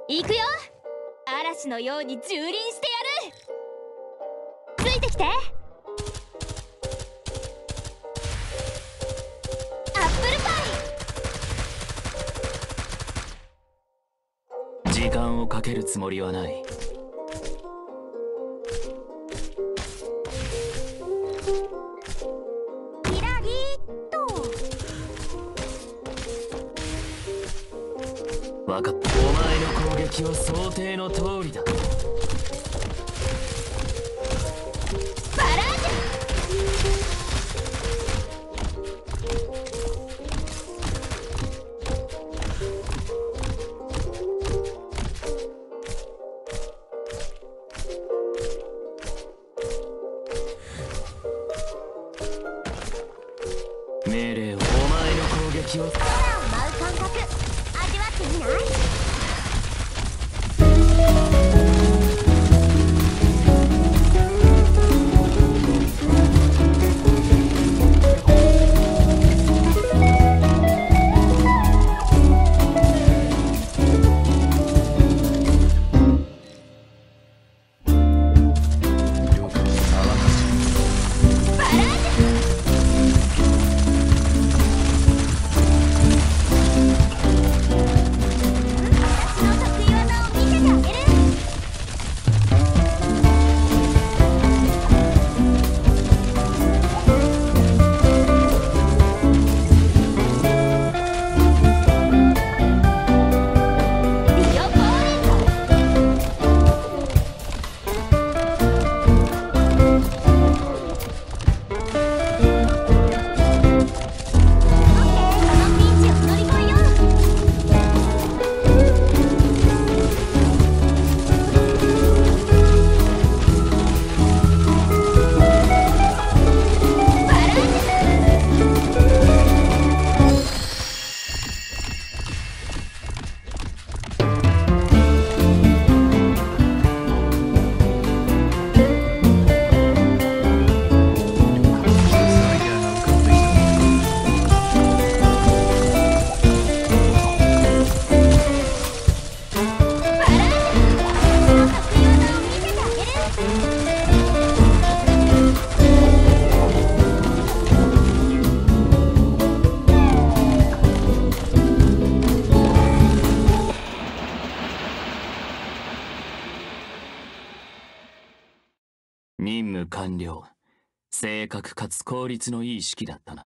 行くよ。嵐のように蹂躙してやる。ついてきて。アップルパイ。 時間をかけるつもりはない。 キラリーと。 分かった。お前の攻撃は想定の通りだ。 バラージ命令を。お前の攻撃を。 空を舞う感覚味わってみない？ 任務完了。正確かつ効率のいい式だったな。